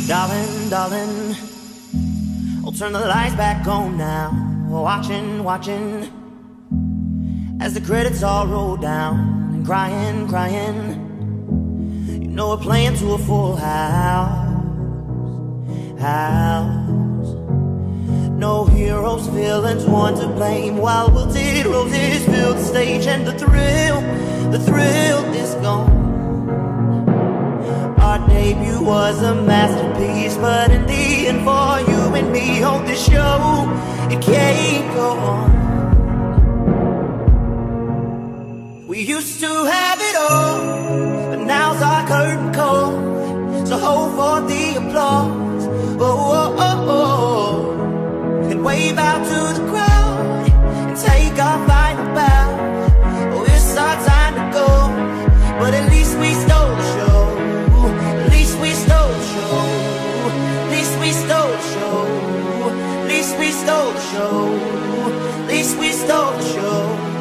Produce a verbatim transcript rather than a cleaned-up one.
Darling, darling, I'll turn the lights back on now. Watching, watching, as the credits all roll down. And crying, crying, you know we're playing to a full house. House. No heroes, villains, one to blame. While wilted roses fill the stage. And the thrill, the thrill is gone. Our debut was a masterpiece, but in the end for you and me on this show, it can't go on. We used to have it all, but now's our curtain call. So hold for the applause, oh, oh, oh, oh. And wave out to the crowd, and take our final bow. Oh, it's our time to go, but at least we stole the show. At least we stole the show. At least we stole the show. At least we stole the show. At least we stole the show.